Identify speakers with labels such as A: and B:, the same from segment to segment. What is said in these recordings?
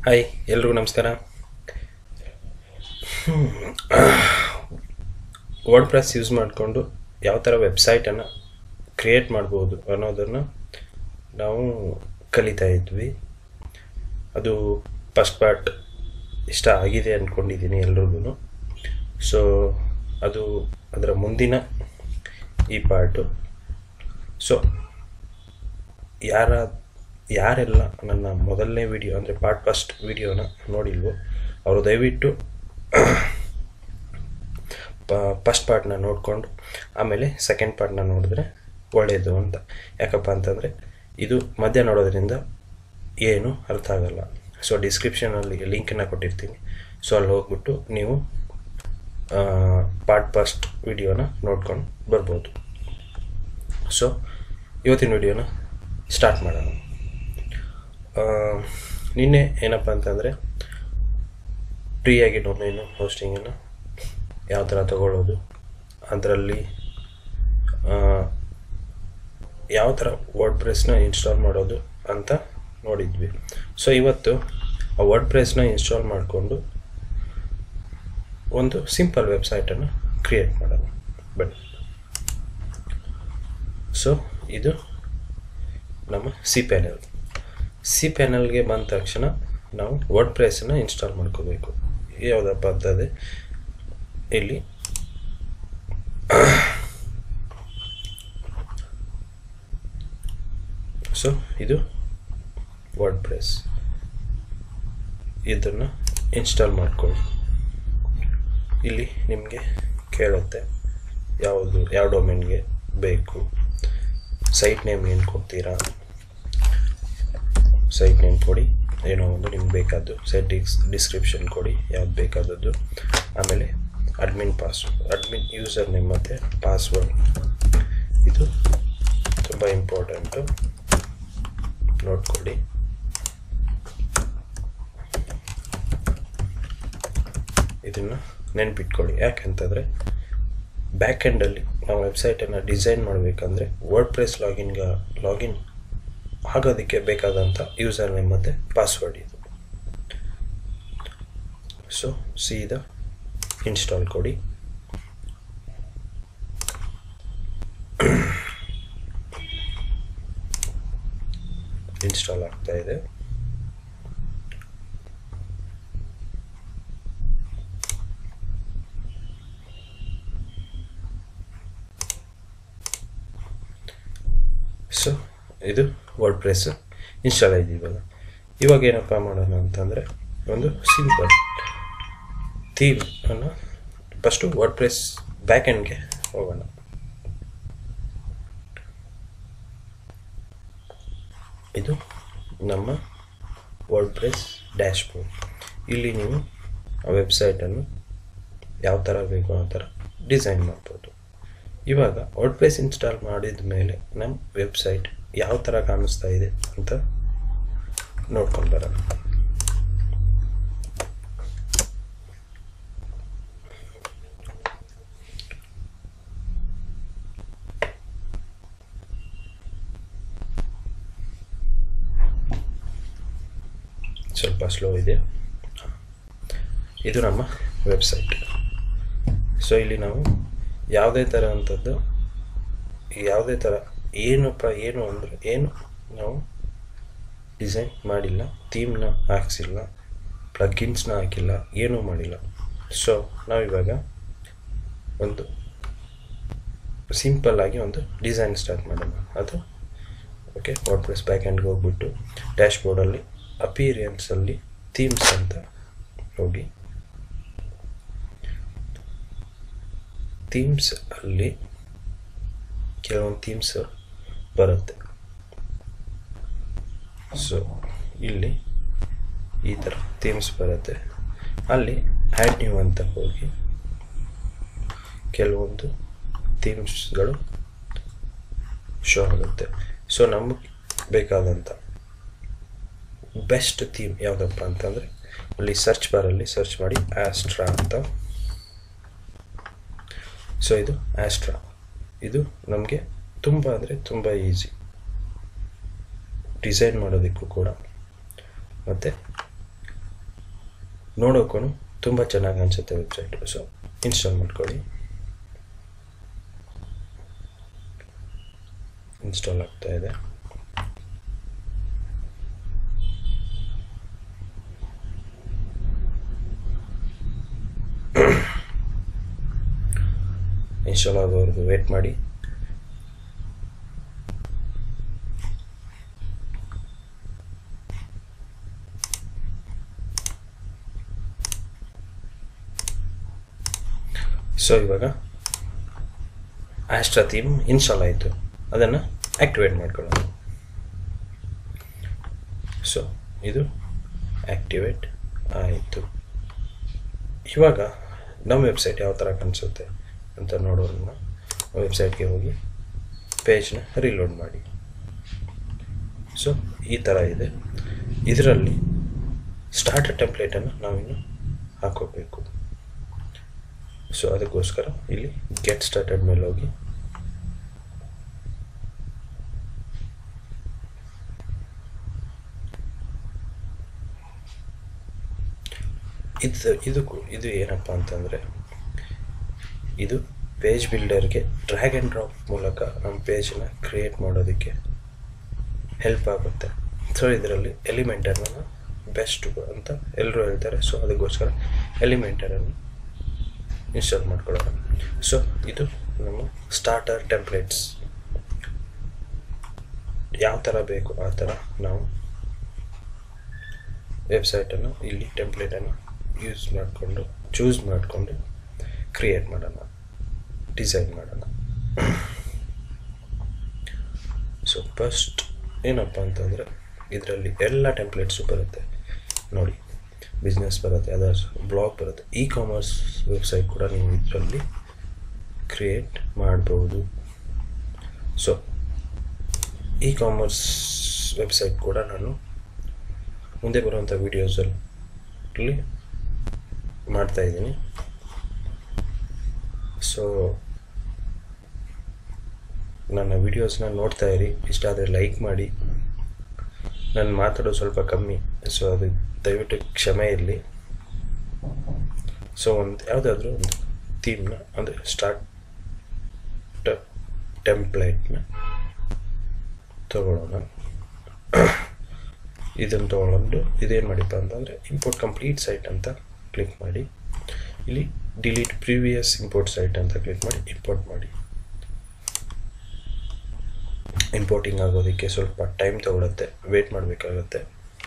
A: Hi ಎಲ್ರಿಗೂ ನಮಸ್ಕಾರ. WordPress use ಮಾಡಿಕೊಂಡು ಯಾವ ಥರ ವೆಬ್ಸೈಟನ್ನು ಕ್ರಿಯೇಟ್ ಮಾಡ್ಬೋದು ಅನ್ನೋದನ್ನು ನಾವು ಕಲಿತಾ ಇದ್ವಿ. ಅದು ಫಸ್ಟ್ ಪಾರ್ಟ್ ಇಷ್ಟ ಆಗಿದೆ ಅಂದ್ಕೊಂಡಿದ್ದೀನಿ ಎಲ್ರಿಗೂ. ಸೊ ಅದು ಅದರ ಮುಂದಿನ ಈ ಪಾರ್ಟು. ಸೊ ಯಾರೆಲ್ಲ ನನ್ನ ಮೊದಲನೇ ವಿಡಿಯೋ ಅಂದರೆ ಫಸ್ಟ್ ವಿಡಿಯೋನ ನೋಡಿಲ್ವೋ ಅವರು ದಯವಿಟ್ಟು ಫಸ್ಟ್ ಪಾರ್ಟ್ನ ನೋಡಿಕೊಂಡು ಆಮೇಲೆ ಸೆಕೆಂಡ್ ಪಾರ್ಟ್ನ ನೋಡಿದ್ರೆ ಒಳ್ಳೆಯದು ಅಂತ. ಯಾಕಪ್ಪ ಅಂತಂದರೆ ಇದು ಮಧ್ಯ ನೋಡೋದ್ರಿಂದ ಏನು ಅರ್ಥ ಆಗಲ್ಲ. ಸೊ ಡಿಸ್ಕ್ರಿಪ್ಷನಲ್ಲಿ ಲಿಂಕನ್ನು ಕೊಟ್ಟಿರ್ತೀನಿ. ಸೊ ಅಲ್ಲಿ ಹೋಗ್ಬಿಟ್ಟು ನೀವು ಫಸ್ಟ್ ವಿಡಿಯೋನ ನೋಡ್ಕೊಂಡು ಬರ್ಬೋದು. ಸೊ ಇವತ್ತಿನ ವಿಡಿಯೋನ ಸ್ಟಾರ್ಟ್ ಮಾಡೋಣ. ನಿನ್ನೆ ಏನಪ್ಪ ಅಂತಂದರೆ ಫ್ರೀಯಾಗಿ ಡೊಮೇನು ಹೋಸ್ಟಿಂಗನ್ನು ಯಾವ ಥರ ತಗೊಳ್ಳೋದು, ಅದರಲ್ಲಿ ಯಾವ ಥರ ವರ್ಡ್‌ಪ್ರೆಸ್ನ ಇನ್ಸ್ಟಾಲ್ ಮಾಡೋದು ಅಂತ ನೋಡಿದ್ವಿ. ಸೊ ಇವತ್ತು ಆ ವರ್ಡ್‌ಪ್ರೆಸ್ನ ಇನ್ಸ್ಟಾಲ್ ಮಾಡಿಕೊಂಡು ಒಂದು ಸಿಂಪಲ್ ವೆಬ್ಸೈಟನ್ನು ಕ್ರಿಯೇಟ್ ಮಾಡೋಣ ಬನ್ನಿ. ಸೊ ಇದು ನಮ್ಮ ಸಿ ಪ್ಯಾನಲ್ಗೆ ಬಂದ ತಕ್ಷಣ ನಾವು ವರ್ಡ್‌ಪ್ರೆಸ್ನ ಇನ್ಸ್ಟಾಲ್ ಮಾಡ್ಕೋಬೇಕು. ಯಾವುದಪ್ಪ ಅಂತಂದರೆ ಇಲ್ಲಿ ಸೊ ಇದು ವರ್ಡ್‌ಪ್ರೆಸ್, ಇದನ್ನು ಇನ್ಸ್ಟಾಲ್ ಮಾಡ್ಕೊಳ್ಳಿ. ಇಲ್ಲಿ ನಿಮಗೆ ಕೇಳುತ್ತೆ ಯಾವ ಡೊಮೇನ್ಗೆ ಬೇಕು, ಸೈಟ್ ನೇಮ್ ಏನು ಕೊಡ್ತೀರಾ, ಸೈಟ್ ನೇಮ್ ಕೊಡಿ, ಏನೋ ಒಂದು ನಿಮ್ಗೆ ಬೇಕಾದ್ದು, ಸೈಟ್ ಡಿಸ್ಕ್ರಿಪ್ಷನ್ ಕೊಡಿ ಯಾವ್ದು ಬೇಕಾದದ್ದು, ಆಮೇಲೆ ಅಡ್ಮಿನ್ ಯೂಸರ್ ನೇಮ್ ಮತ್ತು ಪಾಸ್ವರ್ಡ್. ಇದು ತುಂಬ ಇಂಪಾರ್ಟೆಂಟು, ನೋಡ್ಕೊಳ್ಳಿ. ಇದನ್ನು ನೆನ್ಪಿಟ್ಕೊಳ್ಳಿ. ಯಾಕೆಂತಂದರೆ ಬ್ಯಾಕ್ ಎಂಡಲ್ಲಿ ನಾವು ವೆಬ್ಸೈಟನ್ನು ಡಿಸೈನ್ ಮಾಡಬೇಕಂದ್ರೆ ವರ್ಡ್‌ಪ್ರೆಸ್ ಲಾಗಿನ್ ಆಗೋದಕ್ಕೆ ಬೇಕಾದಂಥ ಯೂಸರ್ ನೇಮ್ ಮತ್ತು ಪಾಸ್ವರ್ಡ್ ಇದು. ಸೊ ಸೀದಾ ಇನ್ಸ್ಟಾಲ್ ಕೊಡಿ. ಇನ್ಸ್ಟಾಲ್ ಆಗ್ತಾ ಇದೆ. ಸೊ ಇದು ವರ್ಡ್‌ಪ್ರೆಸ್ ಇನ್ಸ್ಟಾಲ್ ಆಗಿದೆಯಲ್ಲ. ಇವಾಗ ಏನಪ್ಪ ಮಾಡೋಣ ಅಂತಂದರೆ ಒಂದು ಸಿಂಪಲ್ ಥೀಮ್ ಅನ್ನು ಫಸ್ಟು ವರ್ಡ್‌ಪ್ರೆಸ್ ಬ್ಯಾಕ್ ಎಂಡ್ಗೆ ಹೋಗೋಣ. ಇದು ನಮ್ಮ ವರ್ಡ್‌ಪ್ರೆಸ್ ಡ್ಯಾಶ್ಬೋರ್ಡ್. ಇಲ್ಲಿ ನೀವು ಆ ವೆಬ್ಸೈಟನ್ನು ಯಾವ ಥರ ಬೇಕೋ ಆ ಥರ ಡಿಸೈನ್ ಮಾಡ್ಬೋದು. ಇವಾಗ ವರ್ಡ್‌ಪ್ರೆಸ್ ಇನ್ಸ್ಟಾಲ್ ಮಾಡಿದ ಮೇಲೆ ನಮ್ಮ ವೆಬ್ಸೈಟ್ ಯಾವ ಥರ ಕಾಣಿಸ್ತಾ ಇದೆ ಅಂತ ನೋಡ್ಕೊಂಡು ಬರೋಣ. ಸ್ವಲ್ಪ ಸ್ಲೋ ಇದೆ. ಇದು ನಮ್ಮ ವೆಬ್ಸೈಟ್. ಸೊ ಇಲ್ಲಿ ನಾವು ಯಾವುದೇ ಥರ ಏನು ನಾವು ಡಿಸೈನ್ ಮಾಡಿಲ್ಲ, ಥೀಮ್ನ ಹಾಕ್ಸಿಲ್ಲ, ಪ್ಲಗ್ಗಿನ್ಸ್ನ ಹಾಕಿಲ್ಲ, ಏನೂ ಮಾಡಿಲ್ಲ. ಸೊ ನಾವಿವಾಗ ಒಂದು ಸಿಂಪಲ್ಲಾಗಿ ಒಂದು ಡಿಸೈನ್ ಸ್ಟಾರ್ಟ್ ಮಾಡೋಣ. ಅದು ಓಕೆ. ವರ್ಡ್‌ಪ್ರೆಸ್ ಬ್ಯಾಕ್ ಎಂಡ್ಗೆ ಹೋಗ್ಬಿಟ್ಟು ಡ್ಯಾಶ್ಬೋರ್ಡಲ್ಲಿ ಅಪಿಯರೆನ್ಸಲ್ಲಿ ಥೀಮ್ಸ್ ಅಂತ ಹೋಗಿ, ಥೀಮ್ಸ್ ಅಲ್ಲಿ ಕೆಲವೊಂದು ಥೀಮ್ಸ್ ಬರುತ್ತೆ. ಸೊ ಇಲ್ಲಿ ಈ ಥರ ಥೀಮ್ಸ್ ಬರುತ್ತೆ. ಅಲ್ಲಿ ಆ್ಯಡ್ ನ್ಯೂ ಅಂತ ಹೋಗಿ ಕೆಲವೊಂದು ಥೀಮ್ಸ್ಗಳು ಶೋ ಆಗುತ್ತೆ. ಸೊ ನಮಗೆ ಬೇಕಾದಂಥ ಬೆಸ್ಟ್ ಥೀಮ್ ಯಾವುದಪ್ಪ ಅಂತಂದರೆ ಅಲ್ಲಿ ಸರ್ಚ್ ಬಾರಲ್ಲಿ ಸರ್ಚ್ ಮಾಡಿ ಆಸ್ಟ್ರಾ ಅಂತ. ಸೊ ಇದು ಆಸ್ಟ್ರಾ. ಇದು ನಮಗೆ ತುಂಬ ಅಂದರೆ ತುಂಬ ಈಸಿ ಡಿಸೈನ್ ಮಾಡೋದಕ್ಕೂ ಕೂಡ. ಮತ್ತು ನೋಡೋಕ್ಕೂ ತುಂಬ ಚೆನ್ನಾಗಿ ಅನಿಸುತ್ತೆ ವೆಬ್ಸೈಟು. ಸೊ ಇನ್ಸ್ಟಾಲ್ ಮಾಡ್ಕೊಳ್ಳಿ. ಇನ್ಸ್ಟಾಲ್ ಆಗ್ತಾ ಇದೆ. ಇನ್ಸ್ಟಾಲ್ ಆಗೋವರೆಗೂ ವೇಟ್ ಮಾಡಿ. ಸೊ ಇವಾಗ ಆಸ್ಟ್ರಾ ಥೀಮ್ ಇನ್ಸ್ಟಾಲ್ ಆಯಿತು. ಅದನ್ನು ಆ್ಯಕ್ಟಿವೇಟ್ ಮಾಡ್ಕೊಳ್ಳೋಣ. ಸೊ ಇದು ಆ್ಯಕ್ಟಿವೇಟ್ ಆಯಿತು. ಇವಾಗ ನಮ್ಮ ವೆಬ್ಸೈಟ್ ಯಾವ ಥರ ಕಾಣಿಸುತ್ತೆ ಅಂತ ನೋಡೋಣ. ವೆಬ್ಸೈಟ್ಗೆ ಹೋಗಿ ಪೇಜ್ನ ರೀಲೋಡ್ ಮಾಡಿ. ಸೊ ಈ ಥರ ಇದೆ. ಇದರಲ್ಲಿ ಸ್ಟಾರ್ಟರ್ ಟೆಂಪ್ಲೇಟನ್ನು ನಾವಿನ್ನು ಹಾಕೋಬೇಕು. ಸೊ ಅದಕ್ಕೋಸ್ಕರ ಇಲ್ಲಿ ಗೆಟ್ ಸ್ಟಾರ್ಟೆಡ್ ಮೇಲೆ ಹೋಗಿ ಇದು ಏನಪ್ಪ ಅಂತಂದರೆ, ಇದು ಪೇಜ್ ಬಿಲ್ಡರ್ಗೆ ಡ್ರ್ಯಾಗ್ ಆ್ಯಂಡ್ ಡ್ರಾಪ್ ಮೂಲಕ ನಮ್ಮ ಪೇಜನ್ನ ಕ್ರಿಯೇಟ್ ಮಾಡೋದಕ್ಕೆ ಹೆಲ್ಪ್ ಆಗುತ್ತೆ. ಸೊ ಇದರಲ್ಲಿ ಎಲಿಮೆಂಟರನ್ನು ಬೆಸ್ಟ್ ಅಂತ ಎಲ್ಲರೂ ಹೇಳ್ತಾರೆ. ಸೊ ಅದಕ್ಕೋಸ್ಕರ ಎಲಿಮೆಂಟರನ್ನು ಇನ್ಸ್ಟಾಲ್ ಮಾಡ್ಕೊಳ್ಳೋಣ. ಸೊ ಇದು ನಮ್ಮ ಸ್ಟಾರ್ಟರ್ ಟೆಂಪ್ಲೇಟ್ಸ್. ಯಾವ ಥರ ಬೇಕು ಆ ಥರ ನಾವು ವೆಬ್ಸೈಟನ್ನು ಇಲ್ಲಿ ಟೆಂಪ್ಲೇಟನ್ನು ಚೂಸ್ ಮಾಡಿಕೊಂಡು ಕ್ರಿಯೇಟ್ ಮಾಡೋಣ, ಡಿಸೈನ್ ಮಾಡೋಣ. ಸೊ ಫಸ್ಟ್ ಏನಪ್ಪ ಅಂತಂದರೆ, ಇದರಲ್ಲಿ ಎಲ್ಲ ಟೆಂಪ್ಲೇಟ್ಸು ಬರುತ್ತೆ ನೋಡಿ. ಬಿಸ್ನೆಸ್ ಬರುತ್ತೆ, ಅದರ್ಸ್, ಬ್ಲಾಗ್ ಬರುತ್ತೆ, ಇ ಕಾಮರ್ಸ್ ವೆಬ್ಸೈಟ್ ಕೂಡ ನೀವು ಇದರಲ್ಲಿ ಕ್ರಿಯೇಟ್ ಮಾಡ್ಬೋದು. ಸೊ ಇ ಕಾಮರ್ಸ್ ವೆಬ್ಸೈಟ್ ಕೂಡ ನಾನು ಮುಂದೆ ಬರುವಂಥ ವೀಡಿಯೋಸಲ್ಲಿ ಮಾಡ್ತಾಯಿದ್ದೀನಿ. ಸೊ ನನ್ನ ವೀಡಿಯೋಸ್ನ ನೋಡ್ತಾ ಇರಿ. ಇಷ್ಟ ಆದರೆ ಲೈಕ್ ಮಾಡಿ. ನಾನು ಮಾತಾಡೋದು ಸ್ವಲ್ಪ ಕಮ್ಮಿ, ಸೊ ಅದು ದಯವಿಟ್ಟು ಕ್ಷಮೆ ಇರಲಿ. ಸೊ ಯಾವುದಾದ್ರೂ ಒಂದು ಥೀಮ್ನ, ಅಂದರೆ ಸ್ಟಾರ್ಟ್ ಟೆಂಪ್ಲೇಟ್ನ ತಗೊಳ್ಳೋಣ. ಇದನ್ನು ತೊಗೊಂಡು ಇದೇನು ಮಾಡಿಪ್ಪ ಅಂತಂದರೆ, ಇಂಪೋರ್ಟ್ ಕಂಪ್ಲೀಟ್ ಸೈಟ್ ಅಂತ ಕ್ಲಿಕ್ ಮಾಡಿ. ಇಲ್ಲಿ ಡಿಲೀಟ್ ಪ್ರೀವಿಯಸ್ ಇಂಪೋರ್ಟ್ ಸೈಟ್ ಅಂತ ಕ್ಲಿಕ್ ಮಾಡಿ ಇಂಪೋರ್ಟ್ ಮಾಡಿ. ಇಂಪೋರ್ಟಿಂಗ್ ಆಗೋದಕ್ಕೆ ಸ್ವಲ್ಪ ಟೈಮ್ ತಗೊಳುತ್ತೆ, ವೇಟ್ ಮಾಡಬೇಕಾಗತ್ತೆ.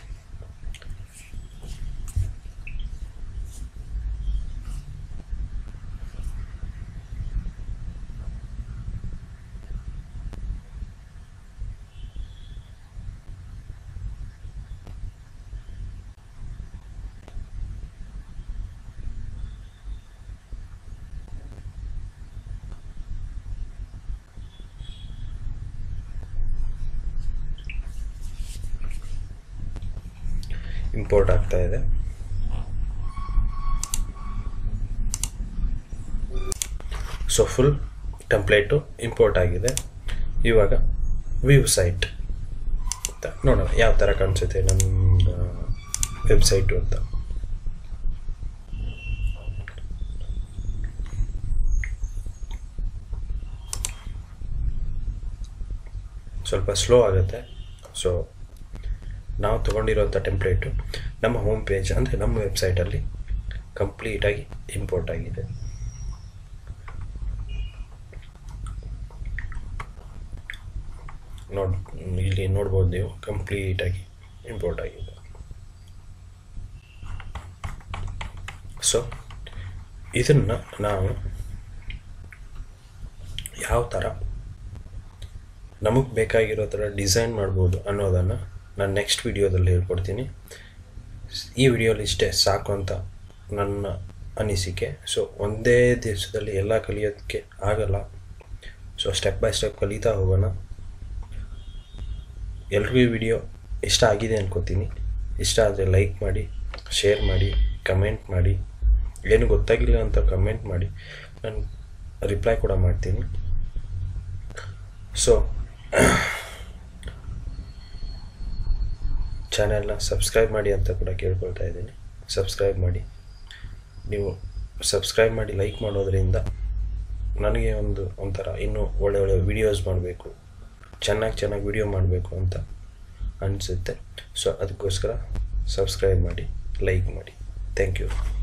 A: ಇಂಪೋರ್ಟ್ ಆಗ್ತಾ ಇದೆ. ಸೊ ಫುಲ್ ಟೆಂಪ್ಲೇಟು ಇಂಪೋರ್ಟ್ ಆಗಿದೆ. ಇವಾಗ ವ್ಯೂ ಸೈಟ್ ಅಂತ ನೋಡೋಣ ಯಾವ ಥರ ಕಾಣಿಸುತ್ತೆ ನಮ್ಮ ವೆಬ್ಸೈಟು ಅಂತ. ಸ್ವಲ್ಪ ಸ್ಲೋ ಆಗುತ್ತೆ. ಸೊ ನಾವು ತೊಗೊಂಡಿರೋಂಥ ಟೆಂಪ್ಲೇಟು ನಮ್ಮ ಹೋಮ್ ಪೇಜ್, ಅಂದರೆ ನಮ್ಮ ವೆಬ್ಸೈಟಲ್ಲಿ ಕಂಪ್ಲೀಟಾಗಿ ಇಂಪೋರ್ಟ್ ಆಗಿದೆ. ಇಲ್ಲಿ ನೋಡ್ಬೋದು ನೀವು, ಕಂಪ್ಲೀಟಾಗಿ ಇಂಪೋರ್ಟ್ ಆಗಿದೆ. ಸೊ ಇದನ್ನು ನಾವು ಯಾವ ಥರ ನಮಗೆ ಬೇಕಾಗಿರೋ ಥರ ಡಿಸೈನ್ ಮಾಡ್ಬೋದು ಅನ್ನೋದನ್ನು ನಾನು ನೆಕ್ಸ್ಟ್ ವಿಡಿಯೋದಲ್ಲಿ ಹೇಳ್ಕೊಡ್ತೀನಿ. ಈ ವಿಡಿಯೋಲಿ ಇಷ್ಟೇ ಸಾಕು ಅಂತ ನನ್ನ ಅನಿಸಿಕೆ. ಸೊ ಒಂದೇ ದಿವಸದಲ್ಲಿ ಎಲ್ಲ ಕಲಿಯೋದಕ್ಕೆ ಆಗಲ್ಲ. ಸೊ ಸ್ಟೆಪ್ ಬೈ ಸ್ಟೆಪ್ ಕಲಿತಾ ಹೋಗೋಣ. ಎಲ್ರಿಗೂ ಈ ವಿಡಿಯೋ ಇಷ್ಟ ಆಗಿದೆ ಅನ್ಕೋತೀನಿ. ಇಷ್ಟ ಆದರೆ ಲೈಕ್ ಮಾಡಿ, ಶೇರ್ ಮಾಡಿ, ಕಮೆಂಟ್ ಮಾಡಿ. ಏನು ಗೊತ್ತಾಗಿಲ್ಲ ಅಂತ ಕಮೆಂಟ್ ಮಾಡಿ, ನಾನು ರಿಪ್ಲೈ ಕೂಡ ಮಾಡ್ತೀನಿ. ಸೊ ಚಾನೆಲ್ನ ಸಬ್ಸ್ಕ್ರೈಬ್ ಮಾಡಿ ಅಂತ ಕೂಡ ಕೇಳ್ಕೊಳ್ತಾ ಇದ್ದೀನಿ. ಸಬ್ಸ್ಕ್ರೈಬ್ ಮಾಡಿ. ನೀವು ಸಬ್ಸ್ಕ್ರೈಬ್ ಮಾಡಿ ಲೈಕ್ ಮಾಡೋದ್ರಿಂದ ನನಗೆ ಒಂಥರ ಇನ್ನೂ ಒಳ್ಳೆ ವಿಡಿಯೋಸ್ ಮಾಡಬೇಕು, ಚೆನ್ನಾಗಿ ವಿಡಿಯೋ ಮಾಡಬೇಕು ಅಂತ ಅನಿಸುತ್ತೆ. ಸೊ ಅದಕ್ಕೋಸ್ಕರ ಸಬ್ಸ್ಕ್ರೈಬ್ ಮಾಡಿ, ಲೈಕ್ ಮಾಡಿ. Thank you.